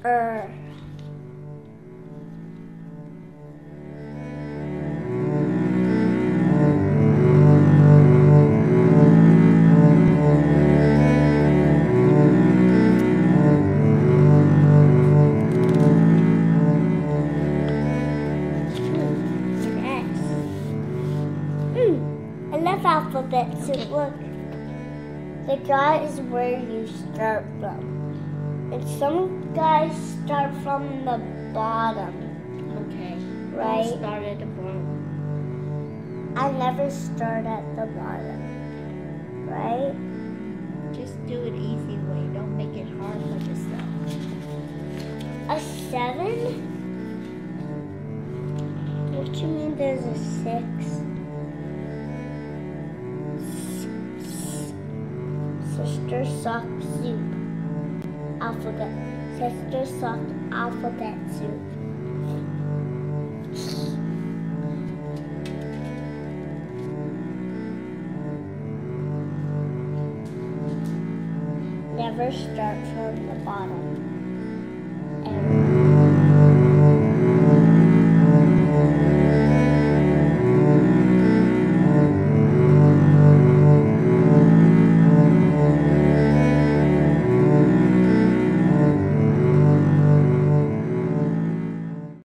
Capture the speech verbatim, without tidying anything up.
Er. Alphabet soup. Look, the guy is where you start from, and some guys start from the bottom. Okay. Right. I'll start at the bottom. I never start at the bottom. Right. Just do it easy way. Don't make it hard for yourself. A seven? What do you mean? There's a six? Sister sock soup. Alphabet. Sister sock alphabet soup. Never start from the bottom.